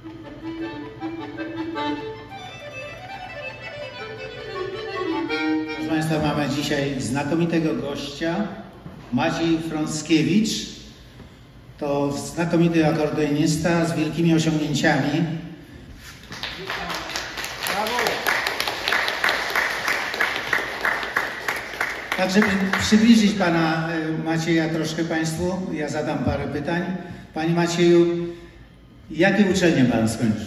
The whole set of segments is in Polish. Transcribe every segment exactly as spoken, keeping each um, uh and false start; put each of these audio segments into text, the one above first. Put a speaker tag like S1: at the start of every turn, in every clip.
S1: Proszę Państwa, mamy dzisiaj znakomitego gościa, Maciej Frąckiewicz. To znakomity akordeonista z wielkimi osiągnięciami. Brawo! Tak, żeby przybliżyć Pana Macieja troszkę Państwu, ja zadam parę pytań. Panie Macieju, jakie uczelnie Pan skończył?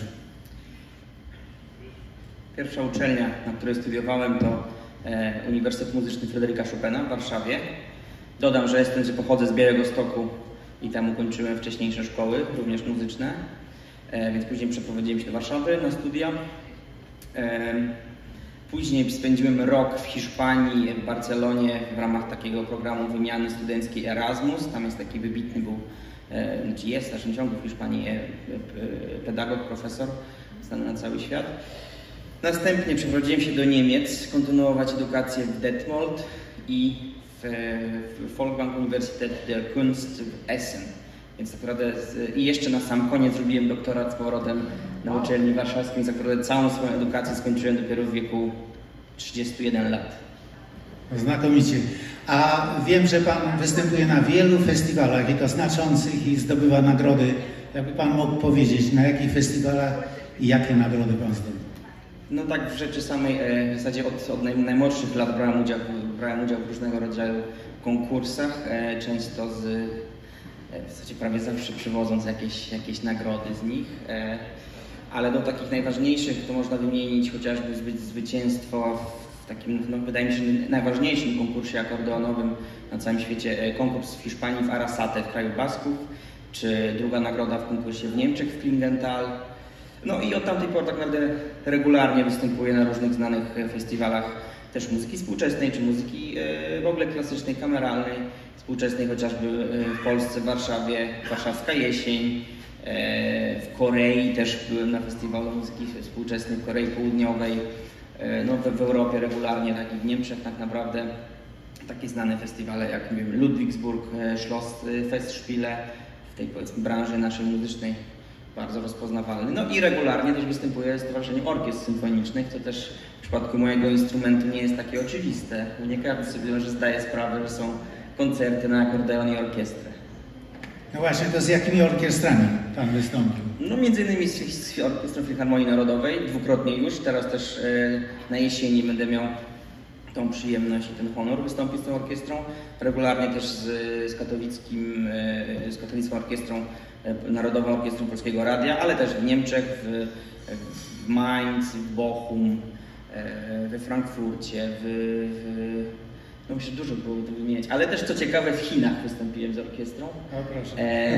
S2: Pierwsza uczelnia, na której studiowałem, to e, Uniwersytet Muzyczny Fryderyka Chopina w Warszawie. Dodam, że jestem, że pochodzę z Białegostoku i tam ukończyłem wcześniejsze szkoły, również muzyczne, e, więc później przeprowadziłem się do Warszawy na studia. E, później spędziłem rok w Hiszpanii, w Barcelonie w ramach takiego programu wymiany studenckiej Erasmus. Tam jest taki wybitny był, e, znaczy jest w dalszym ciągu w Hiszpanii e, e, pedagog, profesor, znany na cały świat. Następnie przeprowadziłem się do Niemiec, kontynuować edukację w Detmold i w, w Folkwang Universität der Kunst w Essen. Więc tak naprawdę z, i jeszcze na sam koniec zrobiłem doktorat z powrotem na uczelni warszawskiej, więc tak naprawdę całą swoją edukację skończyłem dopiero w wieku trzydziestu jeden lat.
S1: Znakomicie. A wiem, że Pan występuje na wielu festiwalach i to znaczących i zdobywa nagrody. Jakby Pan mógł powiedzieć, na jakich festiwalach i jakie nagrody Pan zdobył?
S2: No tak w rzeczy samej, w zasadzie od, od naj, najmłodszych lat brałem udział, brałem udział w różnego rodzaju konkursach, często z, w zasadzie prawie zawsze przywodząc jakieś, jakieś nagrody z nich, ale do takich najważniejszych to można wymienić chociażby zwy, zwycięstwo w takim, no wydaje mi się, najważniejszym konkursie akordeonowym na całym świecie, konkurs w Hiszpanii w Arasate w kraju Basków, czy druga nagroda w konkursie w Niemczech w Klingenthal. No i od tamtej pory tak naprawdę regularnie występuję na różnych znanych festiwalach też muzyki współczesnej, czy muzyki w ogóle klasycznej, kameralnej, współczesnej chociażby w Polsce, w Warszawie, Warszawska Jesień, w Korei też byłem na festiwalu muzyki współczesnej w Korei Południowej, no w, w Europie regularnie, tak i w Niemczech tak naprawdę takie znane festiwale jak nie wiem, Ludwigsburg, Schloss Festspiele w tej powiedzmy branży naszej muzycznej. Bardzo rozpoznawalny. No i regularnie też występuję w Stowarzyszeniu Orkiestr Symfonicznych, co też w przypadku mojego instrumentu nie jest takie oczywiste. Nie każdy sobie że zdaje sprawę, że są koncerty na akordeon i orkiestrę.
S1: No właśnie, to z jakimi orkiestrami Pan wystąpił?
S2: No między innymi z, z Orkiestrą Filharmonii Narodowej, dwukrotnie już. Teraz też e, na jesieni będę miał tą przyjemność i ten honor wystąpić z tą orkiestrą. Regularnie też z, z katowickim, e, z katowicką orkiestrą Narodową Orkiestrą Polskiego Radia, ale też w Niemczech, w, w Mainz, w Bochum, we Frankfurcie, w, w, no myślę, dużo było to wymieniać, ale też co ciekawe w Chinach wystąpiłem z orkiestrą.
S1: O, proszę.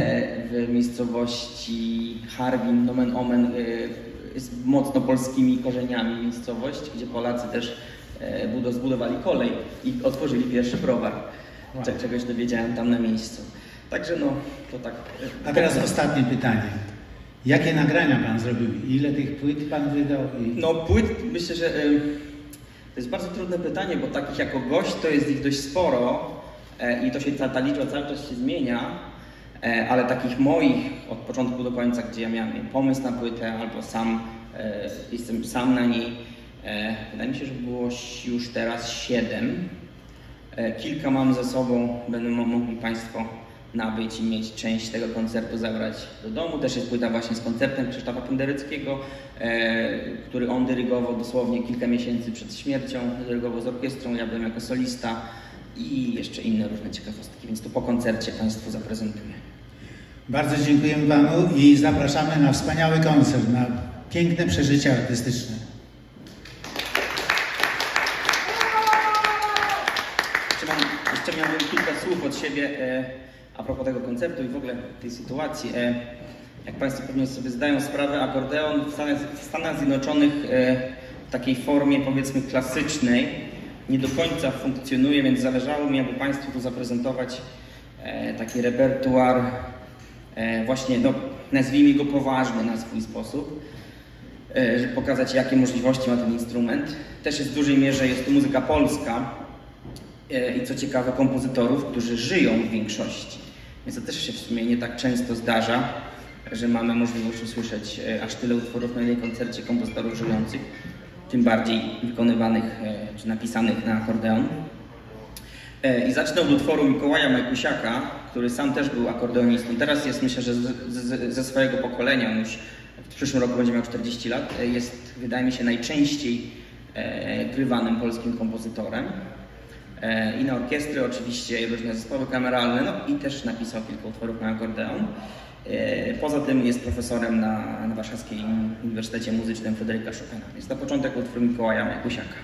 S2: W miejscowości Harbin, nomen omen, jest mocno polskimi korzeniami miejscowość, gdzie Polacy też zbudowali kolej i otworzyli pierwszy browar. Wow. Czegoś dowiedziałem tam na miejscu. Także no, to tak.
S1: A teraz ostatnie pytanie. Jakie nagrania Pan zrobił? Ile tych płyt Pan wydał? I...
S2: No płyt, myślę, że y, to jest bardzo trudne pytanie, bo takich jako gość to jest ich dość sporo e, i to się, ta, ta liczba cały czas się zmienia, e, ale takich moich od początku do końca, gdzie ja miałem pomysł na płytę albo sam e, jestem sam na niej, e, wydaje mi się, że było już teraz siedem. E, kilka mam ze sobą, będą mogli Państwo nabyć i mieć część tego koncertu zabrać do domu. Też jest płyta właśnie z koncertem Krzysztofa Pendereckiego, e, który on dyrygował dosłownie kilka miesięcy przed śmiercią, dyrygował z orkiestrą, ja byłem jako solista i jeszcze inne różne ciekawostki, więc to po koncercie Państwu zaprezentuję.
S1: Bardzo dziękujemy Panu i zapraszamy na wspaniały koncert, na piękne przeżycia artystyczne.
S2: Jeszcze, mam, jeszcze miałbym kilka słów od siebie e, a propos tego koncertu i w ogóle tej sytuacji. E, jak Państwo pewnie sobie zdają sprawę, akordeon w Stanach, w Stanach Zjednoczonych e, w takiej formie powiedzmy klasycznej nie do końca funkcjonuje, więc zależało mi, aby Państwu tu zaprezentować e, taki repertuar e, właśnie, no, nazwijmy go poważny na swój sposób, e, żeby pokazać, jakie możliwości ma ten instrument. Też jest w dużej mierze jest to muzyka polska e, i co ciekawe kompozytorów, którzy żyją w większości. Więc to też się w sumie nie tak często zdarza, że mamy możliwość usłyszeć aż tyle utworów na jednej koncercie kompozytorów żyjących, tym bardziej wykonywanych czy napisanych na akordeon. I zacznę od utworu Mikołaja Majkusiaka, który sam też był akordeonistą. Teraz jest, myślę, że z, z, ze swojego pokolenia, on już w przyszłym roku będzie miał czterdzieści lat, jest, wydaje mi się, najczęściej e, grywanym polskim kompozytorem. E, I na orkiestry oczywiście, i różne zespoły kameralne, no i też napisał kilka utworów na akordeon. E, poza tym jest profesorem na, na Warszawskim Uniwersytecie Muzycznym Fryderyka Chopina. Jest na początek utwór Mikołaja Majkusiaka.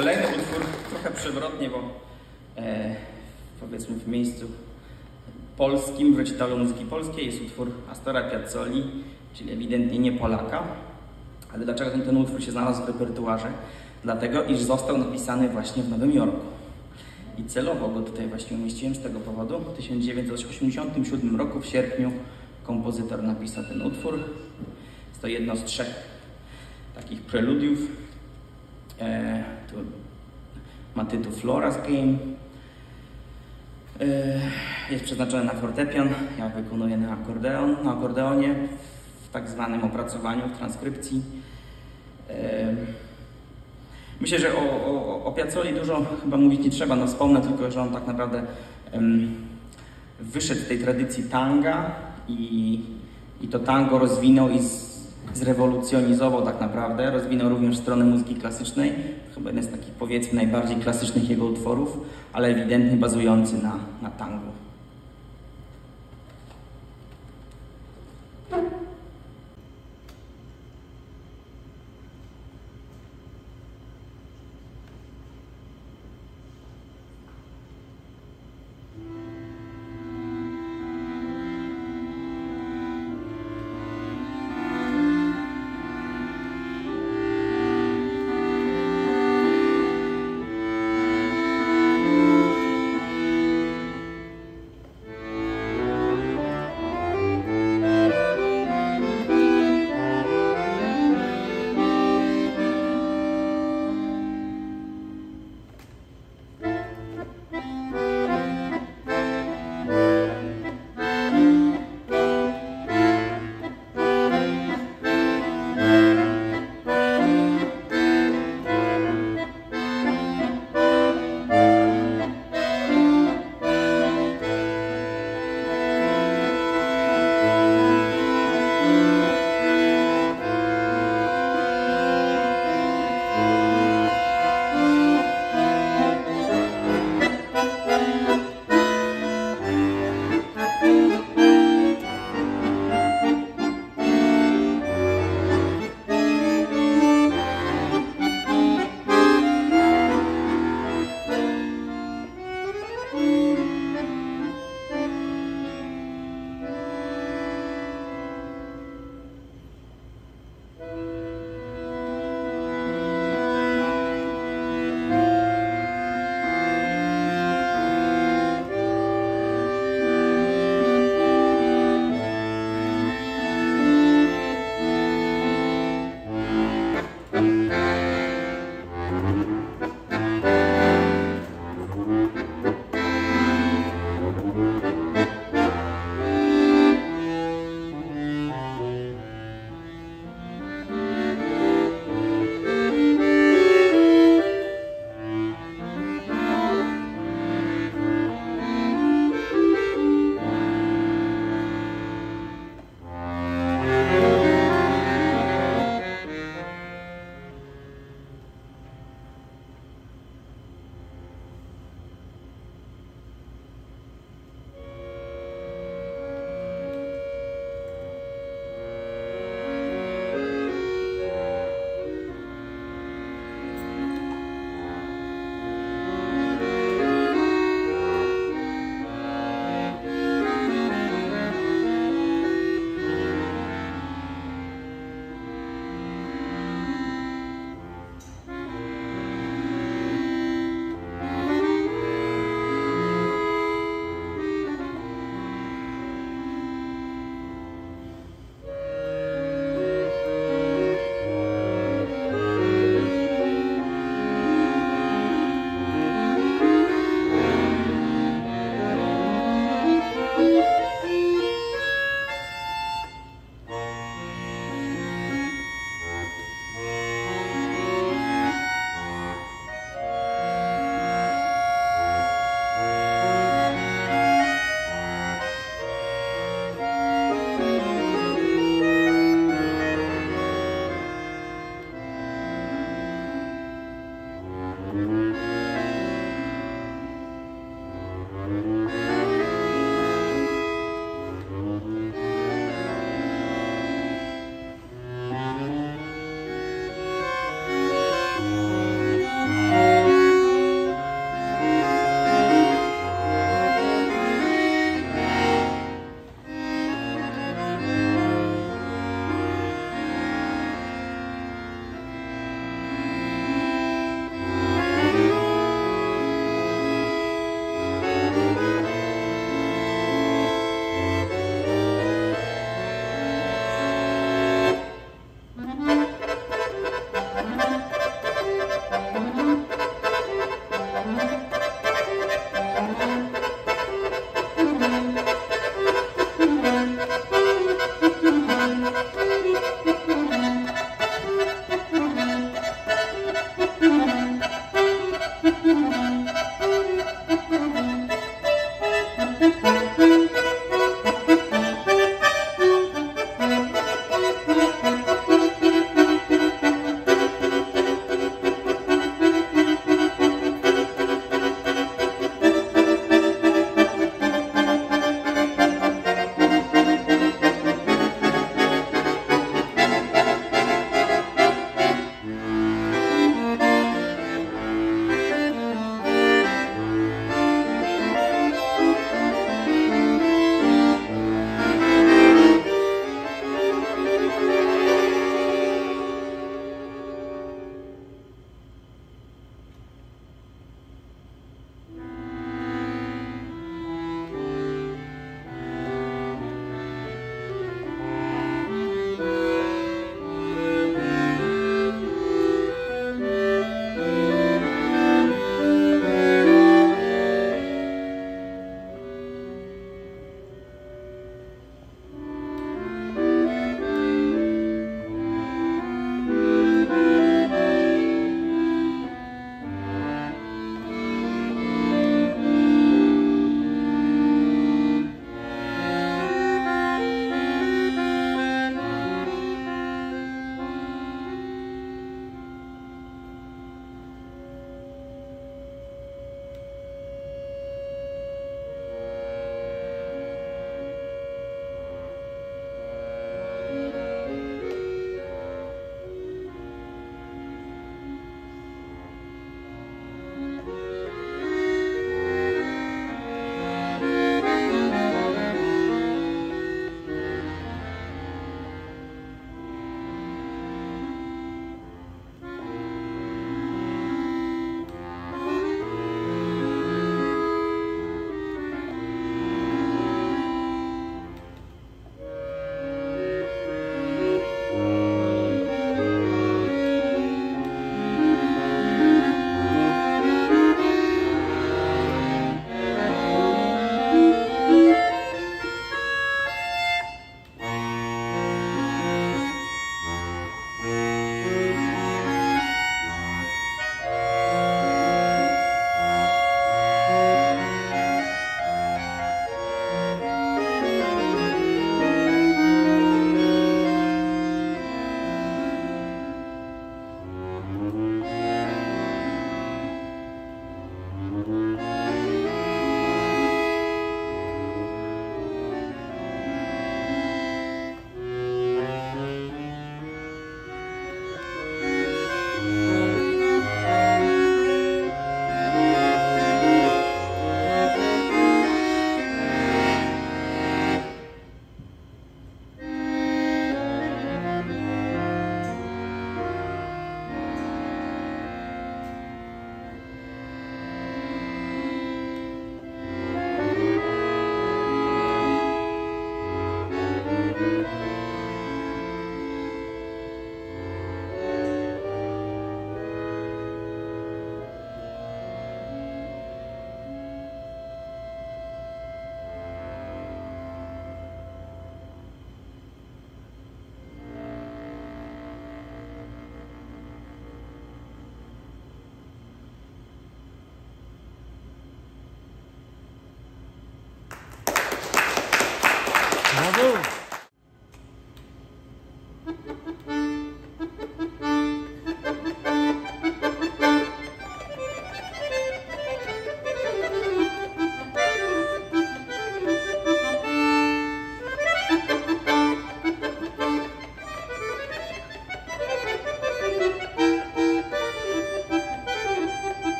S3: Kolejny utwór, trochę przewrotnie, bo e, powiedzmy w miejscu polskim, w recitalu muzyki polskiej jest utwór Astora Piazzoli, czyli ewidentnie nie Polaka. Ale dlaczego ten, ten utwór się znalazł w repertuarze? Dlatego, iż został napisany właśnie w Nowym Jorku. I celowo go tutaj właśnie umieściłem z tego powodu. W tysiąc dziewięćset osiemdziesiątym siódmym roku, w sierpniu, kompozytor napisał ten utwór. Jest to jedno z trzech takich preludiów. E, tu ma tytuł Flora's Game. E, jest przeznaczony na fortepian. Ja wykonuję na akordeon, na akordeonie w tak zwanym opracowaniu, w transkrypcji. E, myślę, że o, o, o Piazzoli dużo chyba mówić nie trzeba. No wspomnę tylko, że on tak naprawdę um, wyszedł z tej tradycji tanga i, i to tango rozwinął i z, zrewolucjonizował tak naprawdę. Rozwinął również stronę muzyki klasycznej. To chyba jeden z takich, powiedzmy, najbardziej klasycznych jego utworów, ale ewidentnie bazujący na, na tangu.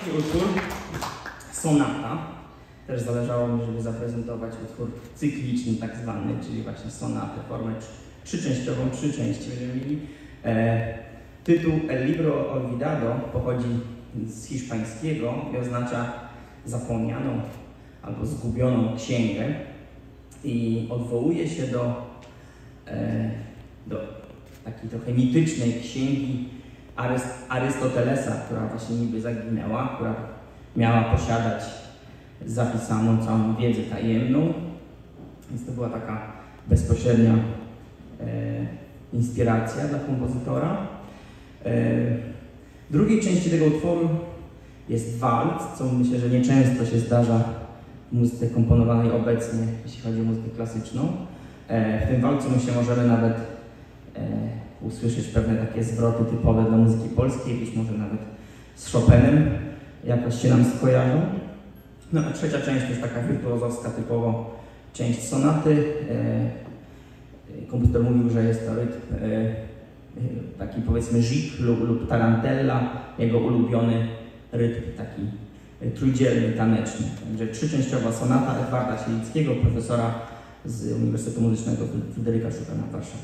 S3: I utwór sonata. Też zależało mi, żeby zaprezentować utwór cykliczny tak zwany, czyli właśnie sonatę, formę trzyczęściową, trzy części będziemy mieli. E, tytuł El Libro Olvidado pochodzi z hiszpańskiego i oznacza zapomnianą albo zgubioną księgę i odwołuje się do, e, do takiej trochę mitycznej księgi Aryst Arystotelesa, która właśnie niby zaginęła, która miała posiadać zapisaną całą wiedzę tajemną, więc to była taka bezpośrednia e, inspiracja dla kompozytora. E, w drugiej części tego utworu jest walc, co myślę, że nieczęsto się zdarza w muzyce komponowanej obecnie, jeśli chodzi o muzykę klasyczną. E, w tym walcu myślę, możemy nawet e, usłyszeć pewne takie zwroty typowe dla muzyki polskiej, być może nawet z Chopinem jakoś się nam skojarzą. No a trzecia część to jest taka wirtuozowska, typowo część sonaty. E, kompozytor mówił, że jest to rytm e, taki powiedzmy żik lub, lub tarantella, jego ulubiony rytm taki e, trójdzielny, taneczny. Także trzyczęściowa sonata Edwarda Sielickiego, profesora z Uniwersytetu Muzycznego Fryderyka Chopina w Warszawie.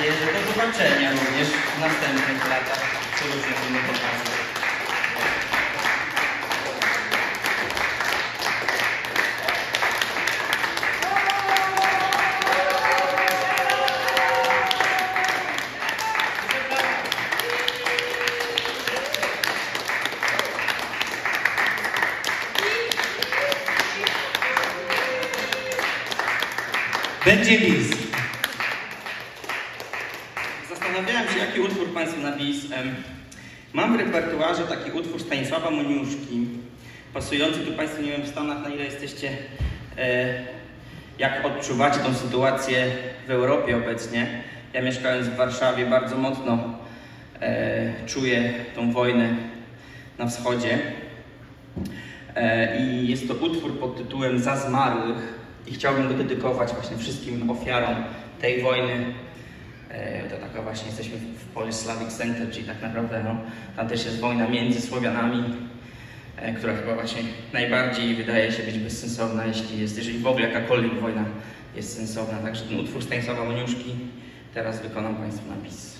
S3: Do zobaczenia również w następnych latach przy różnych innych okazjach.
S1: Będzie bis.
S3: Zastanawiałem się, jaki utwór Państwu na bis. Mam w repertuarze taki utwór Stanisława Moniuszki, pasujący tu Państwo, nie wiem w Stanach, na ile jesteście, jak odczuwacie tą sytuację w Europie obecnie. Ja mieszkając w Warszawie bardzo mocno czuję tą wojnę na wschodzie. I jest to utwór pod tytułem Za zmarłych. I chciałbym go dedykować właśnie wszystkim ofiarom tej wojny. To taka właśnie, jesteśmy w Polish Slavic Center, czyli tak naprawdę no, tam też jest wojna między Słowianami, która chyba właśnie najbardziej wydaje się być bezsensowna, jeśli jest, jeżeli w ogóle jakakolwiek wojna jest sensowna. Także ten utwór Stanisława Moniuszki teraz wykonam Państwu na bis.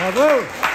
S4: Brawo!